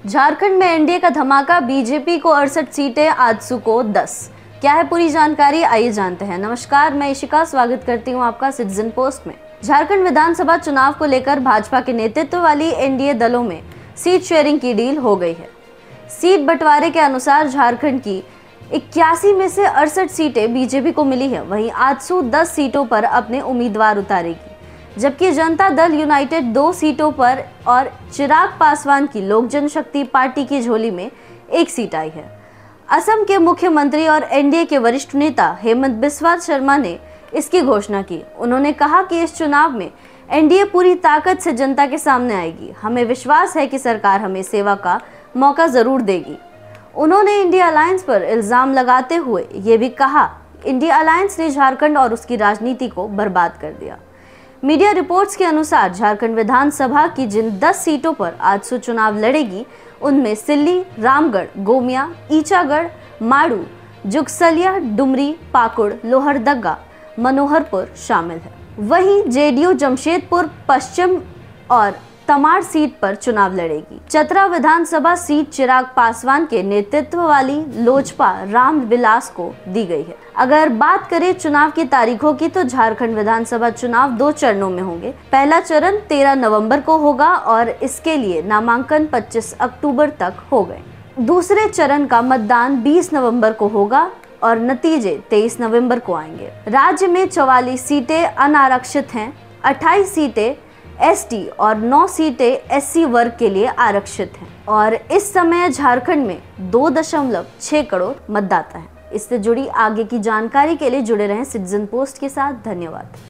झारखंड में एनडीए का धमाका, बीजेपी को 68 सीटें, आजसू को 10। क्या है पूरी जानकारी, आइए जानते हैं। नमस्कार, मैं इशिका स्वागत करती हूं आपका सिटीजन पोस्ट में। झारखंड विधानसभा चुनाव को लेकर भाजपा के नेतृत्व वाली एनडीए दलों में सीट शेयरिंग की डील हो गई है। सीट बंटवारे के अनुसार झारखंड की 81 में से 68 सीटें बीजेपी को मिली है। वहीं आजसू 10 सीटों पर अपने उम्मीदवार उतारेगी, जबकि जनता दल यूनाइटेड 2 सीटों पर और चिराग पासवान की लोक जनशक्ति पार्टी की झोली में 1 सीट आई है। असम के मुख्यमंत्री और एनडीए के वरिष्ठ नेता हेमंत बिस्वा शर्मा ने इसकी घोषणा की। उन्होंने कहा कि इस चुनाव में एनडीए पूरी ताकत से जनता के सामने आएगी। हमें विश्वास है कि सरकार हमें सेवा का मौका जरूर देगी। उन्होंने इंडिया अलायंस पर इल्जाम लगाते हुए ये भी कहा, इंडिया अलायंस ने झारखंड और उसकी राजनीति को बर्बाद कर दिया। मीडिया रिपोर्ट्स के अनुसार झारखंड विधानसभा की जिन 10 सीटों पर आजसू चुनाव लड़ेगी, उनमें सिल्ली, रामगढ़, गोमिया, ईचागढ़, माड़ू, जुगसलिया, डुमरी, पाकुड़, लोहरदगा, मनोहरपुर शामिल है। वहीं जेडीयू जमशेदपुर पश्चिम और तमाड़ सीट पर चुनाव लड़ेगी। चतरा विधानसभा सीट चिराग पासवान के नेतृत्व वाली लोजपा राम विलास को दी गई है। अगर बात करें चुनाव की तारीखों की, तो झारखंड विधानसभा चुनाव 2 चरणों में होंगे। पहला चरण 13 नवंबर को होगा और इसके लिए नामांकन 25 अक्टूबर तक हो गए। दूसरे चरण का मतदान 20 नवंबर को होगा और नतीजे 23 नवंबर को आएंगे। राज्य में 44 सीटें अनारक्षित हैं, 28 सीटें एसटी और 9 सीटें एससी वर्ग के लिए आरक्षित हैं और इस समय झारखंड में 2.6 करोड़ मतदाता हैं। इससे जुड़ी आगे की जानकारी के लिए जुड़े रहें सिटीजन पोस्ट के साथ। धन्यवाद।